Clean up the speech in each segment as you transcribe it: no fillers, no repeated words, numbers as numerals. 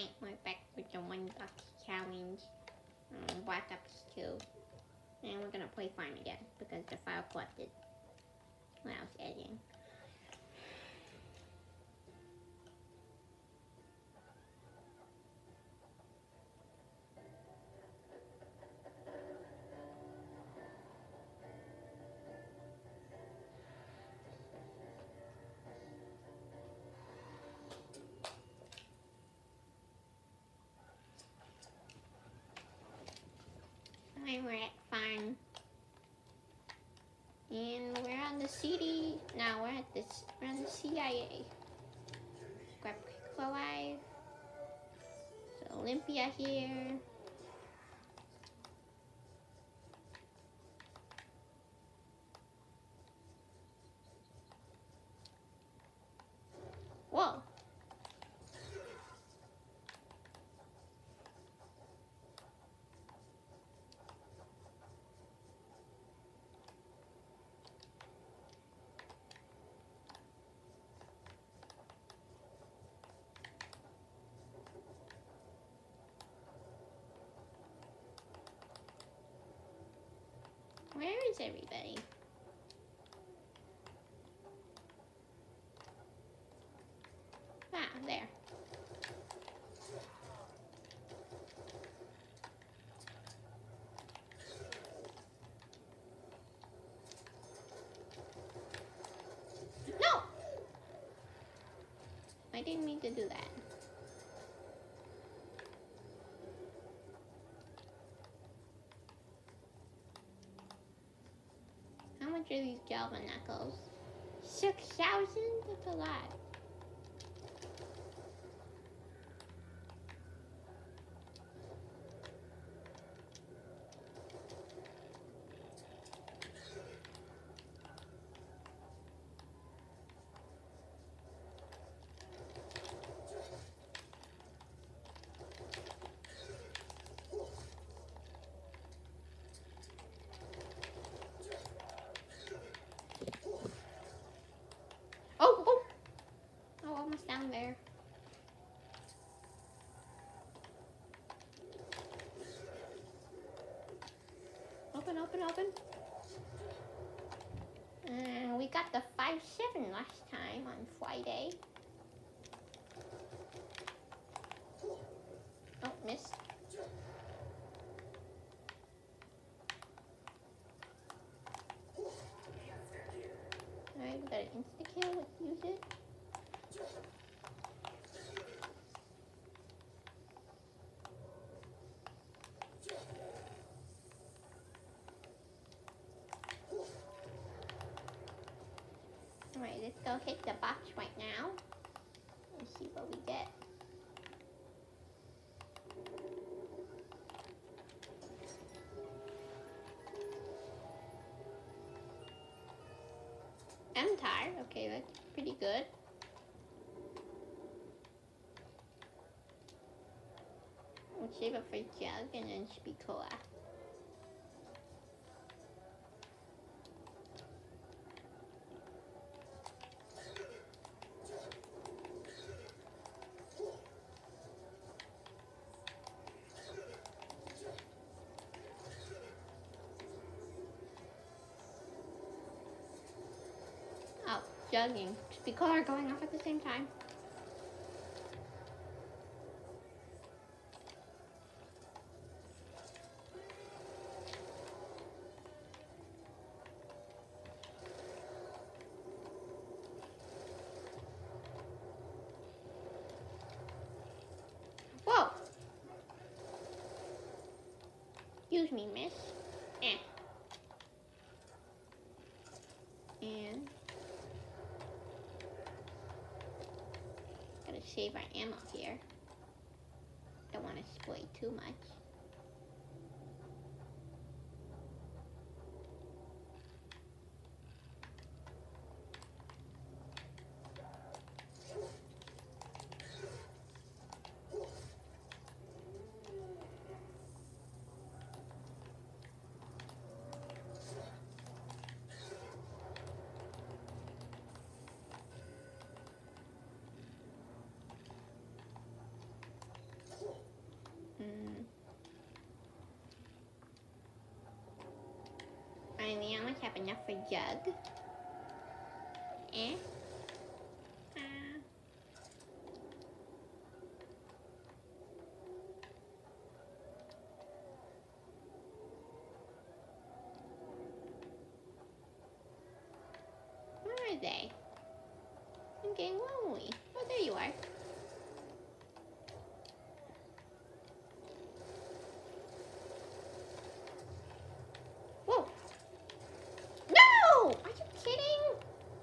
Alright, we're back with the 1 buck challenge. Black Ops 2. And we're gonna play Farm again because the file corrupted when I was editing. And we're at Farm. And we're on the CD. Now we're on the CIA. Grab Quick Alive. So Olympia here. Whoa. Where is everybody? Ah, there. No! I didn't mean to do that. How much are these Java knuckles? 6,000? That's a lot. Oh, almost down there. Open. We got the 5-7 last time on Friday. Oh, missed. Alright, we got an insta-kill. Let's use it. Alright, let's go hit the box right now. Let's see what we get. M-Tire, okay, that's pretty good. We'll save it for Jug and then Spicola. Oh, Jug and Spicola are going off at the same time. Whoa! Excuse me, miss. And gotta save our ammo here. Don't want to spray too much. enough for Jug. Eh? Where are they? I'm getting lonely. Oh, there you are. Whoa! No! Are you kidding?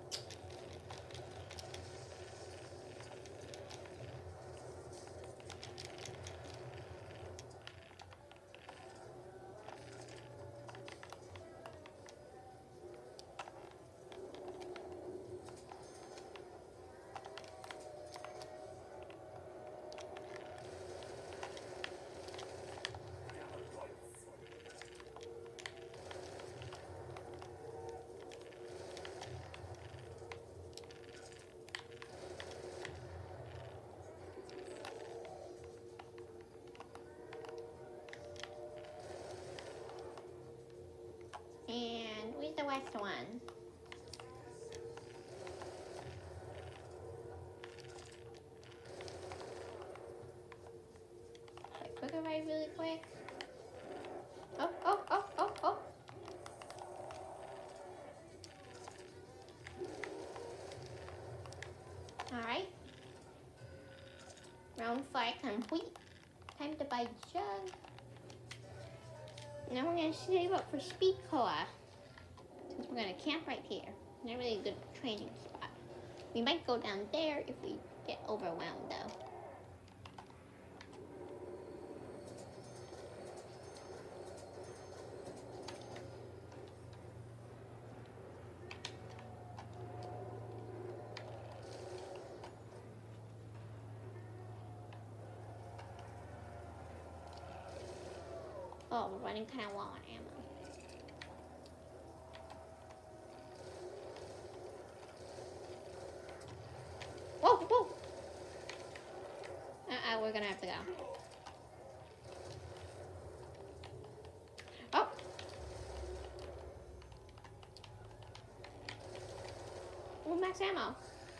And where's the west one? Quick ride really quick. Oh, oh, oh, oh, oh. Alright. Round 5 complete. Time to buy Jug. Now we're going to save up for Speed Koa. Since we're going to camp right here. Not really a good training spot. We might go down there if we get overwhelmed though. Oh, we're running kind of low on ammo. Whoa, whoa! We're gonna have to go. Oh! Oh, max ammo.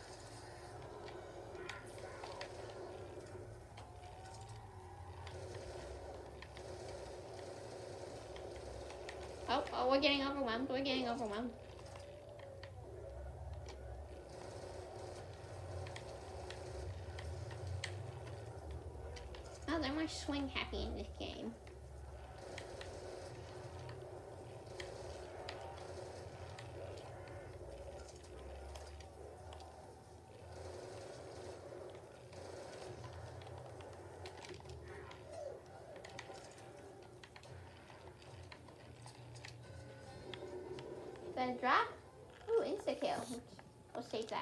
Oh, we're getting overwhelmed. We're getting overwhelmed. Oh, they're more swing happy in this game. Is that a drop? Ooh, insta-kill. We'll save that.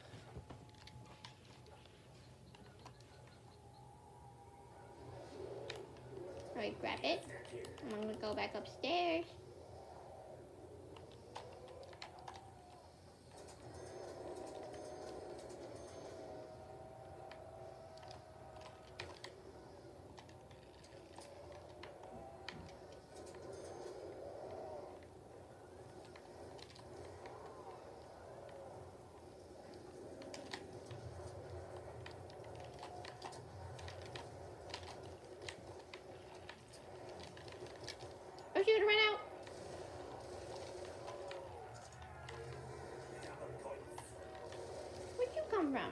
Alright, grab it. I'm gonna go back upstairs. Oh shoot, it ran out! Where'd you come from?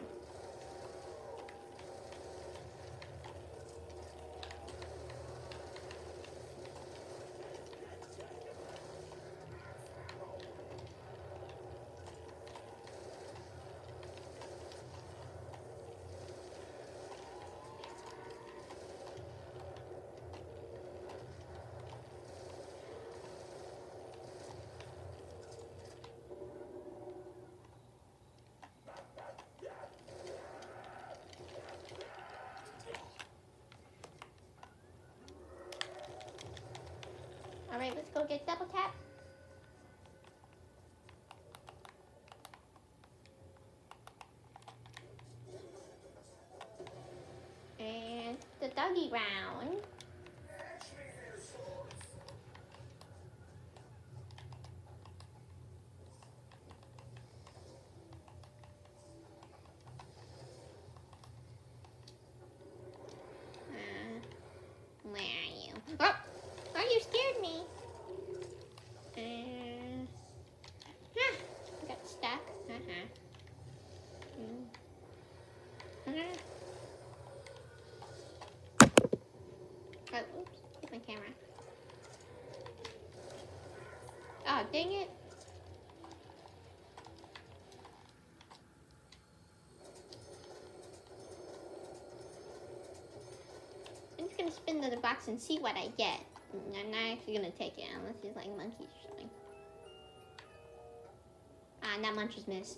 Alright, let's go get double tap. And the doggy round. dang it. I'm just gonna spin the box and see what I get. I'm not actually gonna take it unless it's like monkeys or something. Ah, that munch is missed.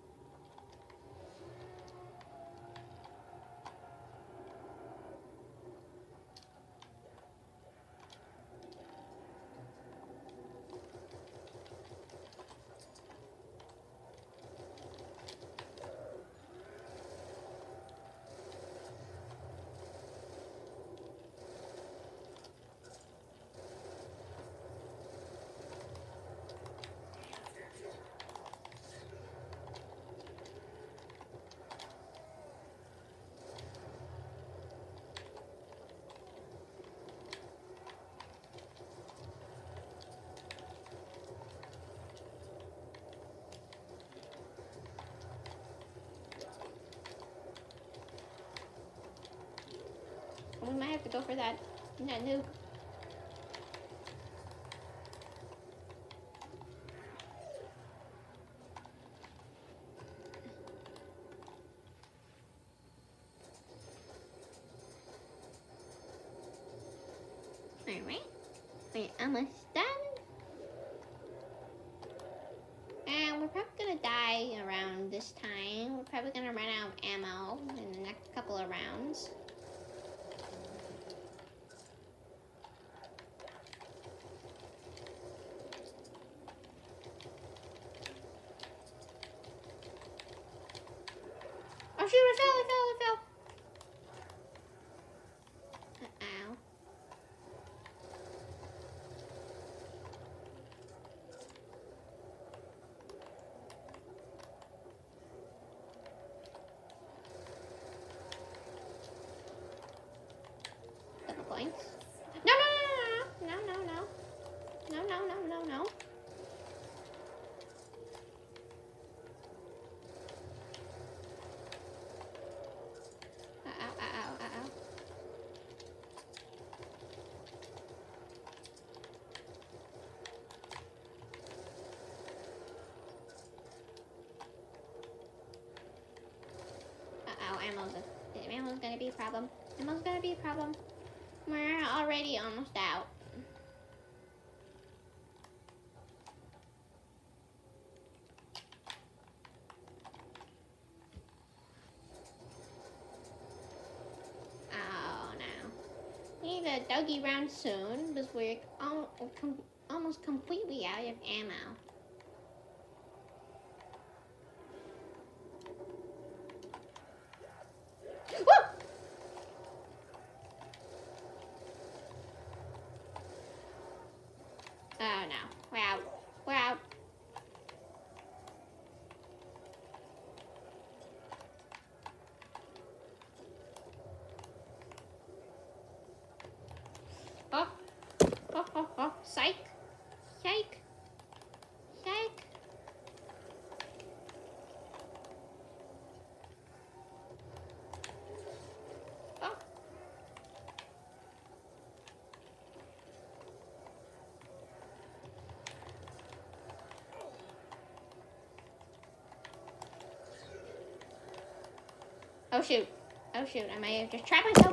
We might have to go for that nuke. Alright. We're almost done. And we're probably gonna die around this time. We're probably gonna run out of ammo in the next couple of rounds. Oh shoot, it fell. Uh-oh. Couple points. No. Uh-oh. Ammo's gonna be a problem. We're already almost out. Oh no. We need a doggy round soon because we're almost completely out of ammo. Oh no, we're out. Oh, psych. Oh. Oh shoot, I may have just trapped myself.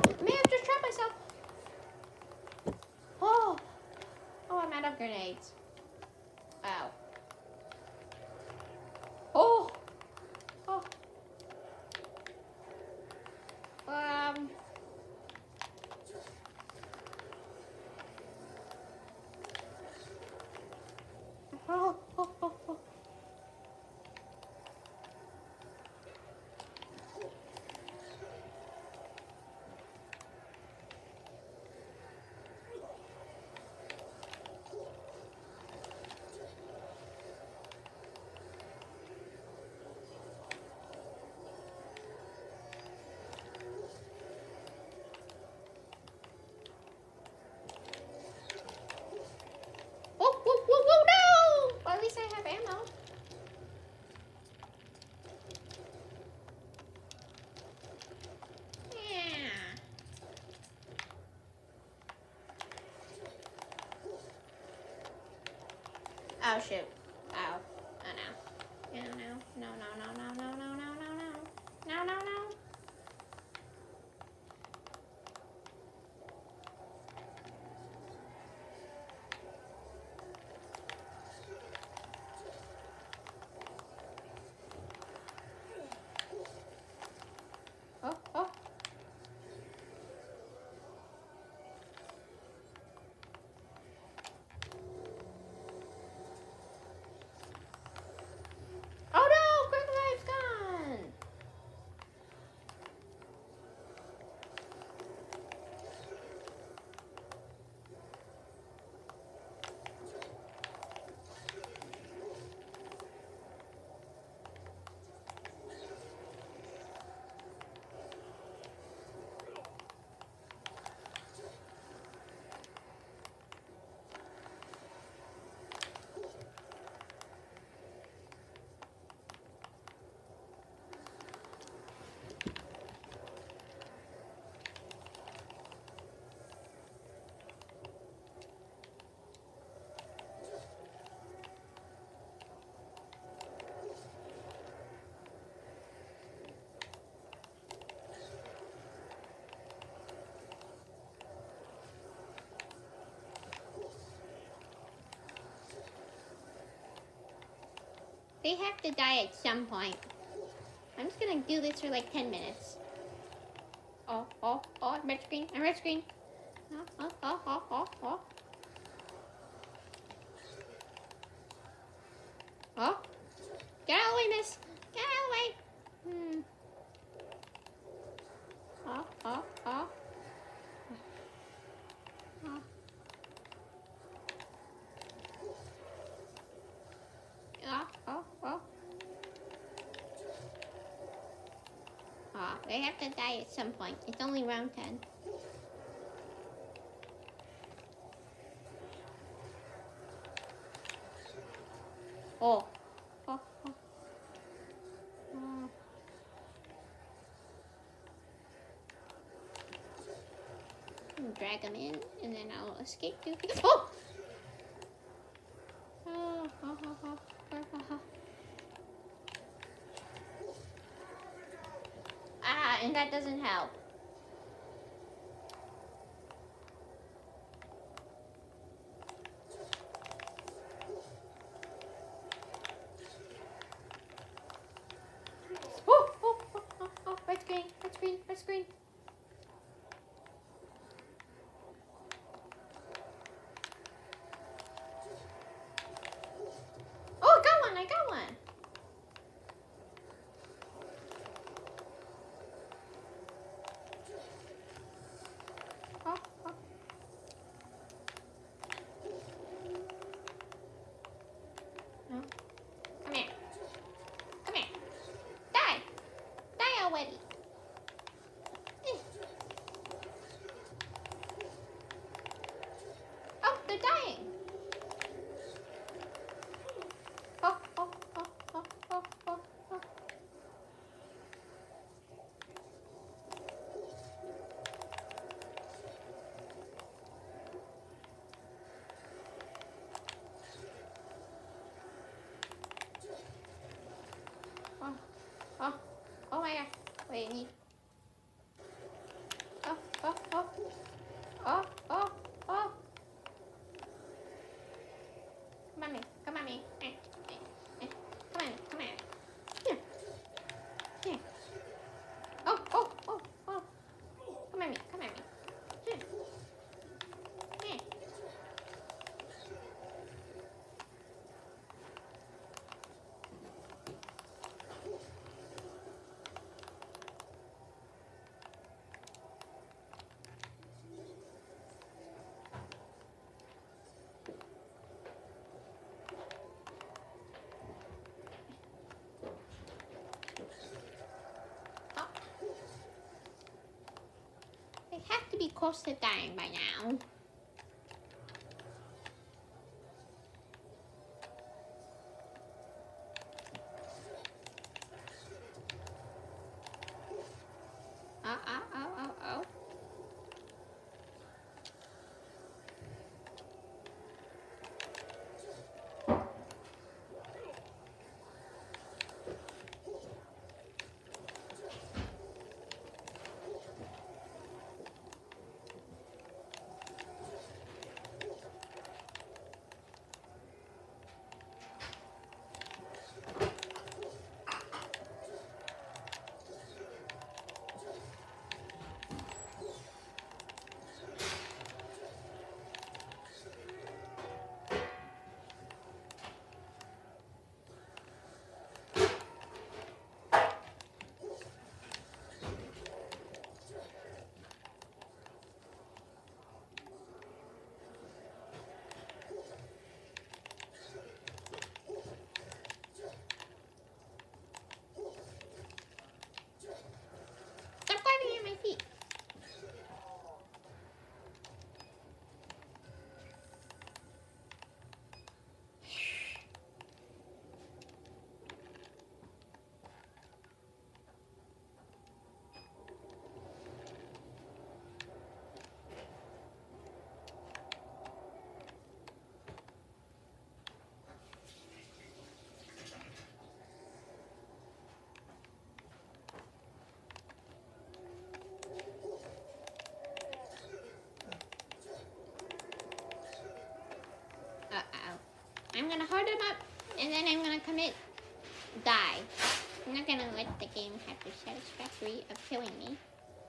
Oh, I'm out of grenades. Ow. Oh. Oh. Oh shoot. Oh. Oh no. No, no, no, no, no, no, no, no, no, no. No, no, no. Oh, oh. Oh no! Quick Life's gone! They have to die at some point. I'm just gonna do this for like 10 minutes. Oh, oh, oh, red screen, red screen. Oh, oh, oh, oh, oh, oh. Oh, get out of the way, miss. Get out of the way. Oh, oh, oh. Oh. Oh, oh, oh. Oh, they have to die at some point. It's only round 10. Oh. Oh, oh. Oh. Drag them in, and then I'll escape. Oh! Oh, oh, oh, oh, oh, oh. Ah, and that doesn't help. Oh, oh, oh, oh, oh, red screen, red screen, red screen. Oh, I got one, I got one. Oh, oh. No. Come here. Come here. Die. Die already. Oh, they're dying. Oh, oh, oh, oh, oh, oh, oh. Oh, oh, oh my god. Wait, I need. Oh, oh, oh. Oh, oh, oh. Come on me, come on me. Come on me, come on. Here. Here. Oh, oh, oh, oh. Come on me, come on me. Here. Here. Oh. They have to be close to dying by now. Oh, oh, oh, oh, oh. I'm not gonna let the game have the satisfactory of killing me.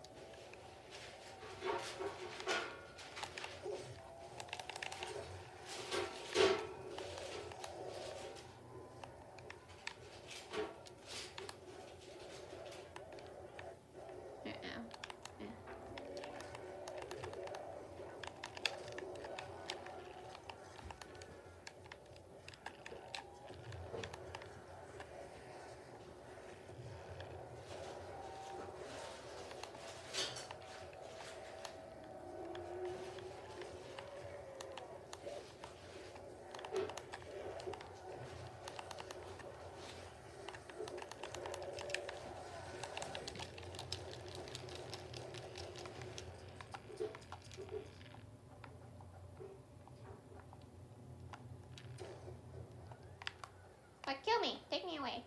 But kill me. Take me away.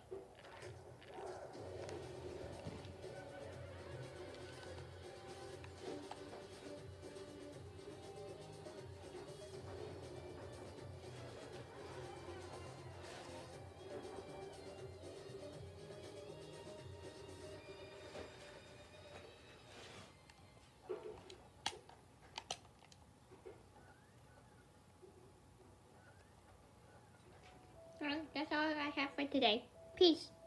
Well, that's all I have for today. Peace.